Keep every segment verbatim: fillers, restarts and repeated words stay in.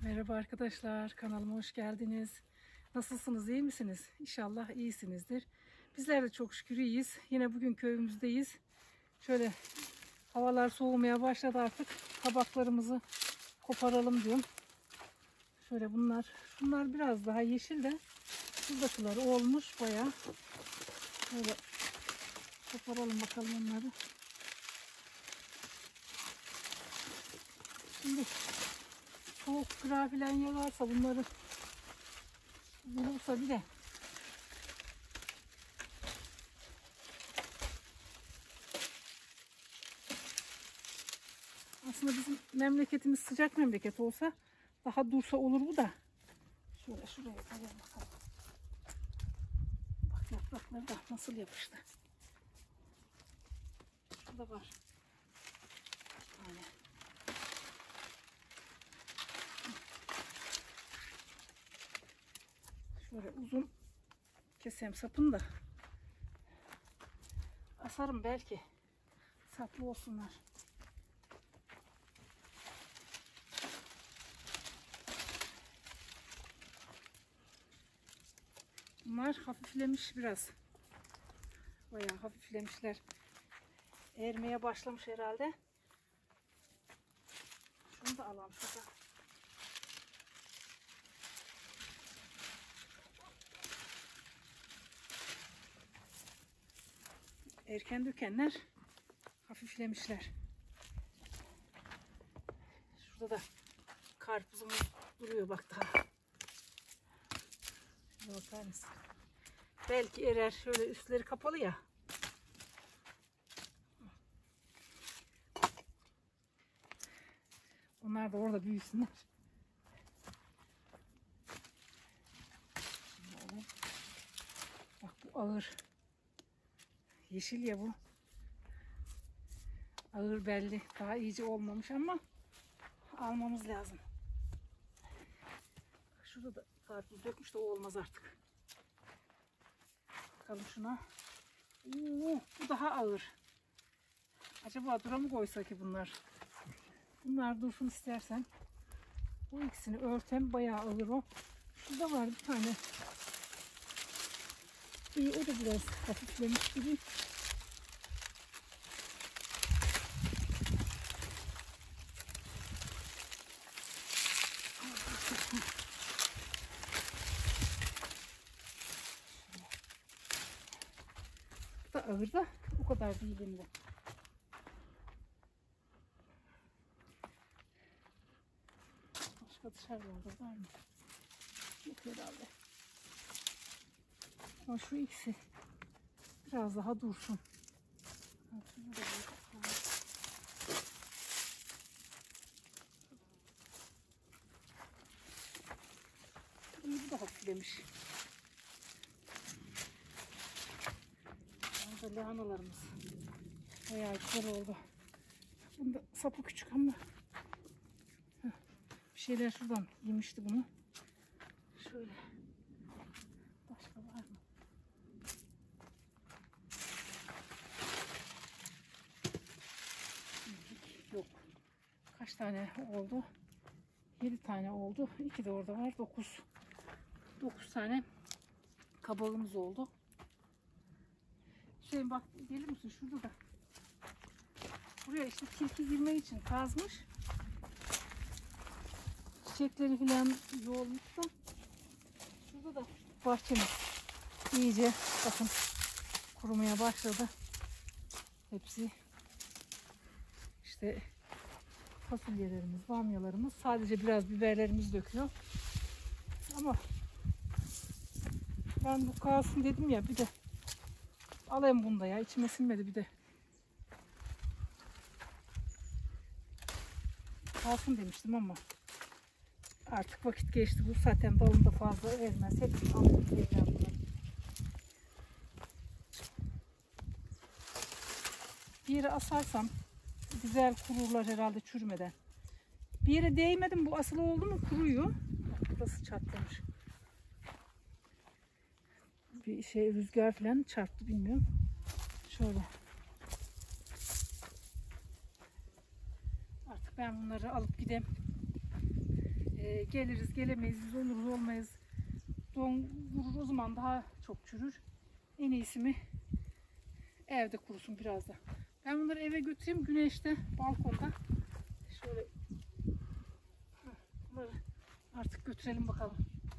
Merhaba arkadaşlar, kanalıma hoş geldiniz. Nasılsınız, iyi misiniz? İnşallah iyisinizdir. Bizler de çok şükür iyiyiz. Yine bugün köyümüzdeyiz. Şöyle havalar soğumaya başladı artık. Kabaklarımızı koparalım diyorum. Şöyle bunlar, şunlar biraz daha yeşil de şuradakiler olmuş bayağı. Şöyle koparalım bakalım onları. Şimdi soğuk kıra filan yalarsa bunları bulursa bir de aslında bizim memleketimiz sıcak memleket olsa daha dursa olur bu da. Şöyle şuraya koyalım bakalım. Bak yaprakları da nasıl yapıştı. Şurada var. Böyle. Şöyle uzun keseyim sapını da asarım belki saplı olsunlar. Bunlar hafiflemiş biraz. Bayağı hafiflemişler. Ermeye başlamış herhalde. Şunu da alalım şurada. Erken dökenler hafiflemişler. Şurada da karpuzumuz duruyor bak daha. Şuna bakar mısın? Belki erer. Şöyle üstleri kapalı ya. Onlar da orada büyüsünler. Böyle. Bak bu ağır. Yeşil ya bu. Ağır belli. Daha iyice olmamış ama almamız lazım. Şurada da karpuz dökmüş de o olmaz artık. Bakalım şuna. Oo, bu daha ağır. Acaba dura mı koysa ki bunlar? Bunlar dursun istersen. Bu ikisini örtem bayağı ağır o. Şurada var bir tane. İyi, o da biraz hafiflemiş gibi. Bu da ağır da o kadar değil hem de. Başka dışarılarda var mı? Yok herhalde. Ama şu ikisi biraz daha dursun. İyi, bu da hafiflemiş. Burada lahanalarımız bayağı güzel oldu. Bunda sapı küçük ama bir şeyler şuradan yemişti bunu. Şöyle. Başka var mı? Yok. Kaç tane oldu? yedi tane oldu. iki de orada var. dokuz. dokuz tane kabağımız oldu. Şey bak, gelir misin? Şurada da. Buraya işte tilki girmek için kazmış. Çiçekleri falan yoğurmuş da. Şurada da bahçemiz iyice bakın kurumaya başladı. Hepsi işte fasulyelerimiz, bamyalarımız, sadece biraz biberlerimiz döküyor. Ama ben bu kalsın dedim ya, bir de alayım bunda ya, içime sinmedi bir de. Kalsın demiştim ama artık vakit geçti. Bu zaten dalında fazla ermez. Hep aldık bunları. Bir yere asarsam güzel kururlar herhalde çürümeden. Bir yere değmedim, bu asılı oldu mu kuruyor. Burası çatlamış. Bir şey rüzgar falan çarptı bilmiyorum. Şöyle. Artık ben bunları alıp gideyim. e, geliriz gelemeyiz, biz oluruz olmayız, don vurur, o zaman daha çok çürür. En iyisi mi evde kurusun biraz da. Ben bunları eve götüreyim, güneşte, balkonda. Şöyle bunları artık götürelim bakalım.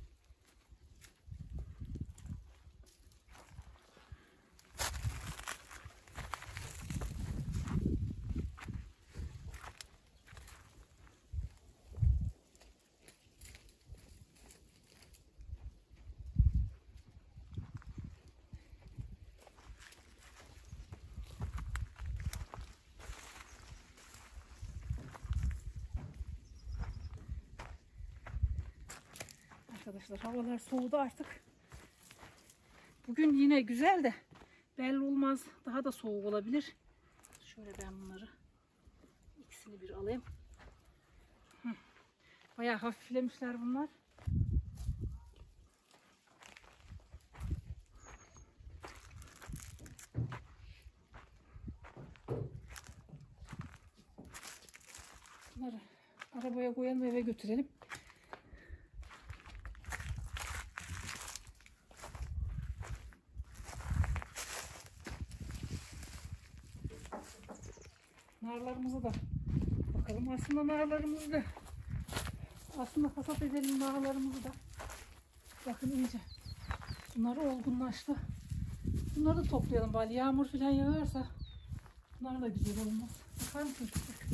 Arkadaşlar havalar soğudu artık. Bugün yine güzel de belli olmaz, daha da soğuk olabilir. Şöyle ben bunları ikisini bir alayım. Hı. Bayağı hafiflemişler bunlar. Bunları arabaya koyalım, eve götürelim. Narlarımıza da bakalım. Aslında narlarımızı da aslında hasat edelim narlarımızı da. Bakın iyice bunlar olgunlaştı. Bunları da toplayalım bari. Yağmur falan yağarsa bunlar da güzel olmaz. Bakar mısınız?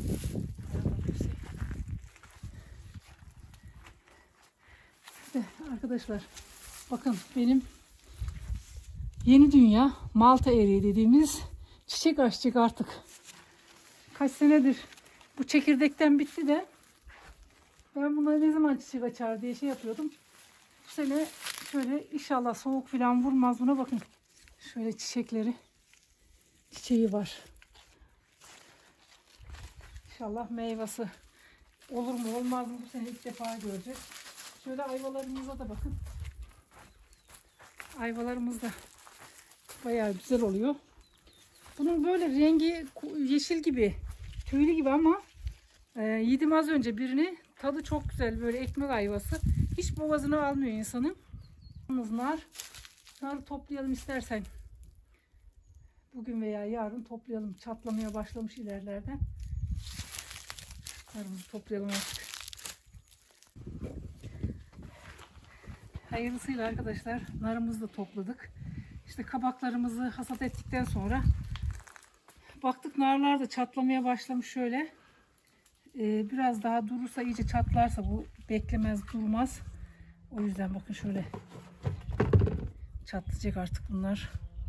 İşte arkadaşlar bakın benim yeni dünya Malta eriği dediğimiz çiçek açacak artık. Kaç senedir bu çekirdekten bitti de ben buna ne zaman çiçek açar diye şey yapıyordum. Bu sene şöyle inşallah soğuk falan vurmaz buna, bakın. Şöyle çiçekleri, çiçeği var. İnşallah meyvesi olur mu olmaz mı bu sene ilk defa göreceğiz. Şöyle ayvalarımıza da bakın. Ayvalarımız da bayağı güzel oluyor. Bunun böyle rengi yeşil gibi, tüylü gibi ama e, yedim az önce birini. Tadı çok güzel, böyle ekmek ayvası. Hiç boğazını almıyor insanın. Nar, nar toplayalım istersen. Bugün veya yarın toplayalım. Çatlamaya başlamış ilerlerden. Narımızı toplayalım artık. Hayırlısıyla arkadaşlar narımızı da topladık. İşte kabaklarımızı hasat ettikten sonra baktık narlar da çatlamaya başlamış şöyle. Ee, biraz daha durursa, iyice çatlarsa bu beklemez, durmaz. O yüzden bakın şöyle çatlayacak artık bunlar.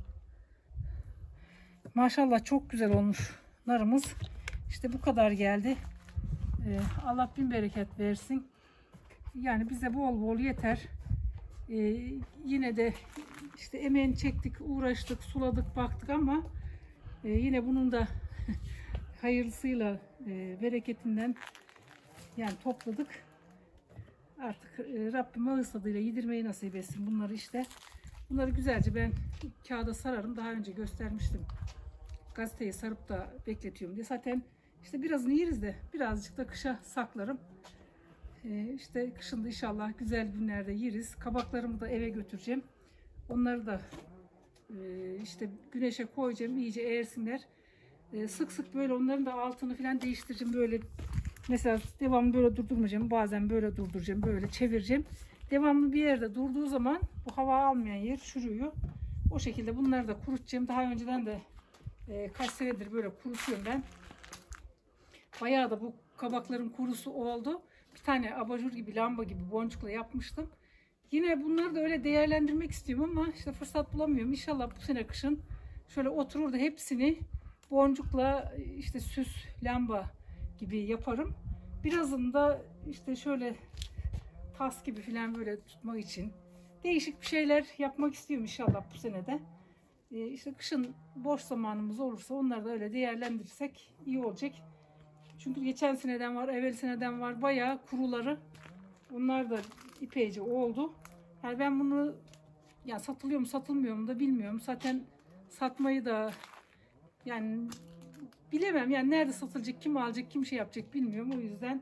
Maşallah çok güzel olmuş narımız. İşte bu kadar geldi. Ee, Allah bin bereket versin. Yani bize bol bol yeter. Ee, yine de işte emeğini çektik, uğraştık, suladık, baktık ama e, yine bunun da hayırlısıyla e, bereketinden yani topladık. Artık e, Rabbim ağız tadıyla yedirmeyi nasip etsin bunları işte. Bunları güzelce ben kağıda sararım. Daha önce göstermiştim. Gazeteyi sarıp da bekletiyorum diye. Zaten işte birazını yeriz de birazcık da kışa saklarım. E, işte kışında inşallah güzel günlerde yeriz. Kabaklarımı da eve götüreceğim. Onları da e, işte güneşe koyacağım. İyice eğersinler. E, sık sık böyle onların da altını falan değiştireceğim. Böyle mesela devamlı böyle durdurmayacağım. Bazen böyle durduracağım. Böyle çevireceğim. Devamlı bir yerde durduğu zaman bu hava almayan yer çürüyor. O şekilde bunları da kurutacağım. Daha önceden de e, kaç senedir böyle kurutuyorum ben. Bayağı da bu kabakların kurusu oldu. Bir tane abajur gibi, lamba gibi boncukla yapmıştım. Yine bunları da öyle değerlendirmek istiyorum ama işte fırsat bulamıyorum. İnşallah bu sene kışın şöyle oturur da hepsini boncukla işte süs, lamba gibi yaparım. Birazını da işte şöyle tas gibi falan böyle tutmak için değişik bir şeyler yapmak istiyorum inşallah bu senede. Ee, işte kışın boş zamanımız olursa onları da öyle değerlendirirsek iyi olacak. Çünkü geçen seneden var, evvel seneden var bayağı kuruları. Onlar da epeyce oldu. Yani ben bunu ya satılıyor mu satılmıyor mu da bilmiyorum. Zaten satmayı da yani bilemem. Yani nerede satılacak, kim alacak, kim şey yapacak bilmiyorum. O yüzden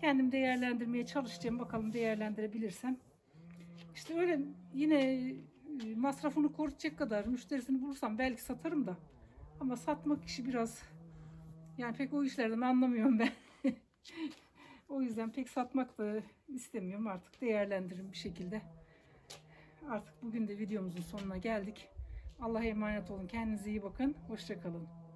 kendim değerlendirmeye çalışacağım. Bakalım değerlendirebilirsem. İşte öyle yine e, masrafını koruyacak kadar müşterisini bulursam belki satarım da. Ama satmak işi biraz, yani pek o işlerden anlamıyorum ben. O yüzden pek satmak da istemiyorum, artık değerlendiririm bir şekilde. Artık bugün de videomuzun sonuna geldik. Allah'a emanet olun. Kendinize iyi bakın. Hoşça kalın.